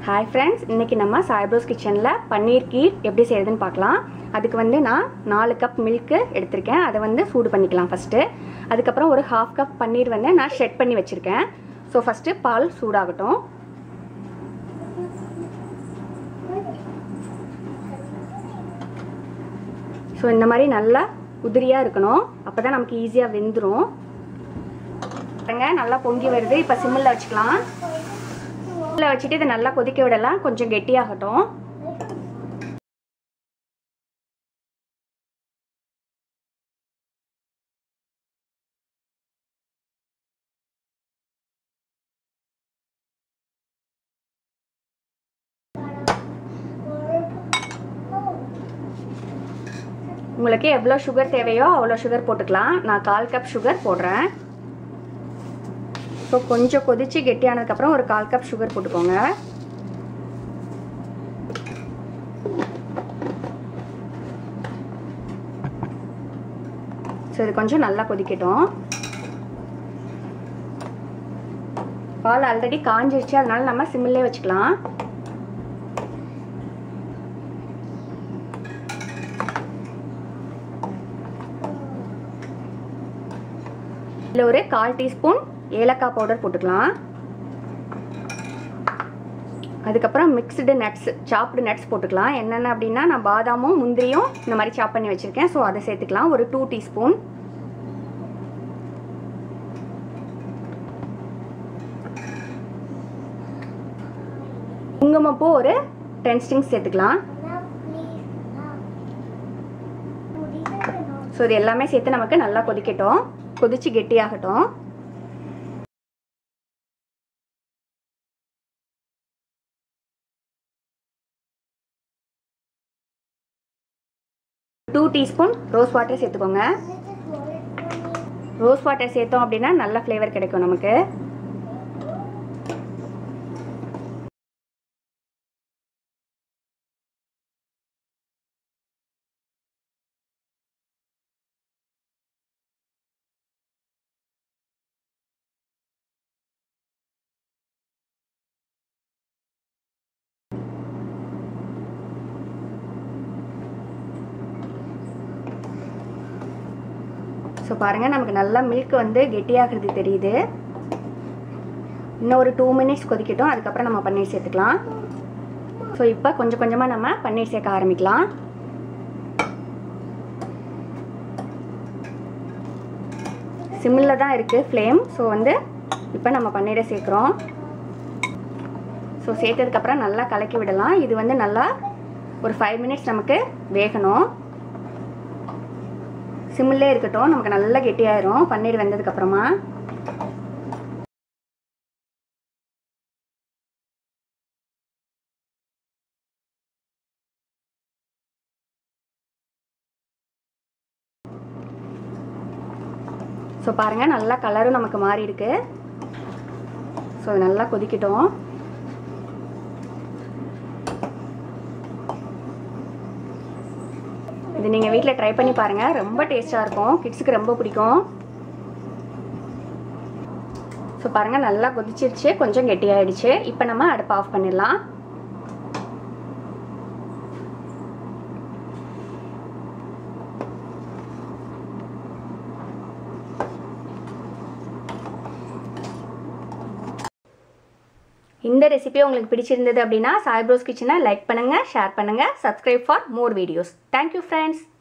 Hi friends, இன்னைக்கு நம்ம சாய்ப்ரோஸ் கிச்சன்ல பன்னீர் கீர் எப்படி செய்யறதுன்னு பார்க்கலாம். அதுக்கு வந்து நான் 4 கப் மில்க் எடுத்துர்க்கேன். அதை வந்து சூடு பண்ணிக்கலாம் ஃபர்ஸ்ட். அதுக்கு அப்புறம் ஒரு 1/2 கப் பன்னீர் வந்து நான் ஷெட் பண்ணி வச்சிருக்கேன். சோ ஃபர்ஸ்ட் பால் சூடாகட்டும். சோ இந்த மாதிரி நல்லா உதிரியா இருக்கணும். அப்பதான் நமக்கு ஈஸியா வெந்துரும். பாருங்க நல்லா பொங்கி வருது. இப்போ சிம்ல வச்சுக்கலாம். வச்சிட்டு இதை நல்லா கொதிக்க விடலாம். கொஞ்சம் கெட்டியாகட்டும். உங்களுக்கு எவ்வளவு சுகர் தேவையோ அவ்வளவு சுகர் போட்டுக்கலாம். நான் 1/4 கப் சுகர் போடுறேன். ஸோ கொஞ்சம் கொதிச்சு கெட்டியானதுக்கப்புறம் ஒரு 1/4 கப் சுகர் போட்டுக்கோங்க. ஸோ இது கொஞ்சம் நல்லா கொதிக்கட்டும். பால் ஆல்ரெடி காஞ்சிருச்சு, அதனால நம்ம சிம்மிலே வச்சுக்கலாம். இதில் ஒரு 1/4 டீஸ்பூன் ஏலக்காய் பவுடர் போட்டுக்கலாம். அதுக்கப்புறம் மிக்ஸ்டு நட்ஸ், சாப்டு நட்ஸ் போட்டுக்கலாம். என்னென்ன அப்படின்னா நான் பாதாமும் முந்திரியும் இந்த மாதிரி சாப் பண்ணி வச்சுருக்கேன். ஸோ அதை சேர்த்துக்கலாம். ஒரு 2 டீஸ்பூன். குங்குமப்பூ ஒரு 10 ஸ்டிங்ஸ் சேர்த்துக்கலாம். ஸோ இது எல்லாமே சேர்த்து நமக்கு நல்லா கொதிக்கட்டும். கொதிச்சு கெட்டியாகட்டும். டூ டீஸ்பூன் ரோஸ் வாட்டர் சேர்த்துக்கோங்க. ரோஸ் வாட்டர் சேர்த்தோம் அப்படின்னா நல்ல ஃப்ளேவர் கிடைக்கும் நமக்கு. ஸோ பாருங்கள் நமக்கு நல்லா மில்க் வந்து கெட்டியாகிறது தெரியுது. இன்னும் ஒரு 2 மினிட்ஸ் கொதிக்கட்டும். அதுக்கப்புறம் நம்ம பன்னீர் சேர்த்துக்கலாம். ஸோ இப்போ கொஞ்சம் கொஞ்சமாக நம்ம பன்னீர் சேர்க்க ஆரம்பிக்கலாம். சிம்மில் தான் இருக்குது ஃப்ளேம். ஸோ வந்து இப்போ நம்ம பன்னீரை சேர்க்குறோம். ஸோ சேர்த்ததுக்கப்புறம் நல்லா கலக்கி விடலாம். இது வந்து நல்லா ஒரு 5 மினிட்ஸ் நமக்கு வேகணும். சிம்மிலே இருக்கட்டும். நமக்கு நல்லா கெட்டியாயிரும் பன்னீர் வெந்ததுக்கு அப்புறமா. ஸோ பாருங்க நல்லா கலரும் நமக்கு மாறி இருக்கு. ஸோ நல்லா கொதிக்கட்டும். இது நீங்கள் வீட்டில் ட்ரை பண்ணி பாருங்கள். ரொம்ப டேஸ்ட்டாக இருக்கும். கிட்ஸுக்கு ரொம்ப பிடிக்கும். ஸோ பாருங்கள் நல்லா கொதிச்சிருச்சு. கொஞ்சம் கெட்டியாயிடுச்சு. இப்போ நம்ம அடுப்பு ஆஃப் பண்ணிடலாம். இந்த ரெசிபி உங்களுக்கு பிடிச்சிருந்தது அப்படின்னா சாய்ப்ரோஸ் கிச்சனை லைக் பண்ணுங்கள், ஷேர் பண்ணுங்கள், subscribe for more videos. Thank you friends.